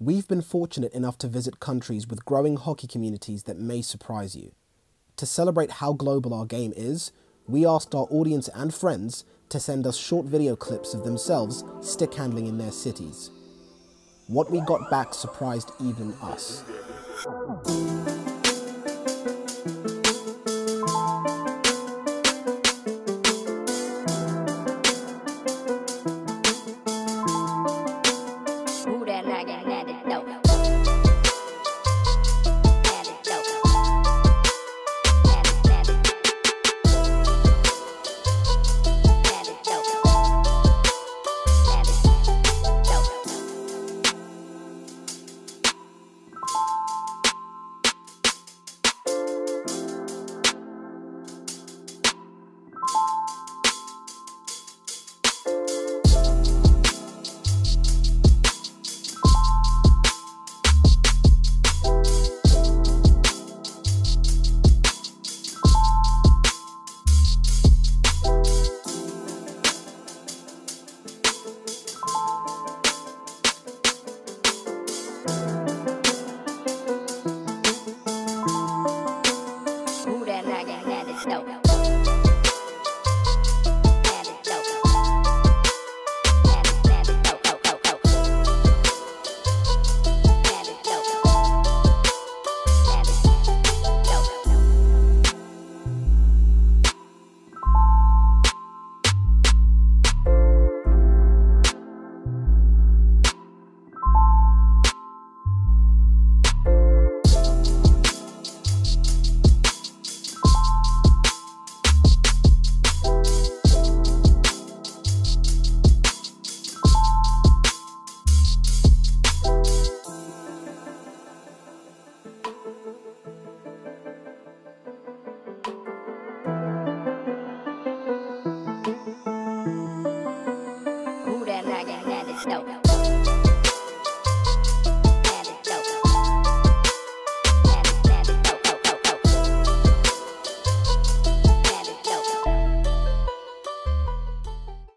We've been fortunate enough to visit countries with growing hockey communities that may surprise you. To celebrate how global our game is, we asked our audience and friends to send us short video clips of themselves stick handling in their cities. What we got back surprised even us. Who that like that is dope.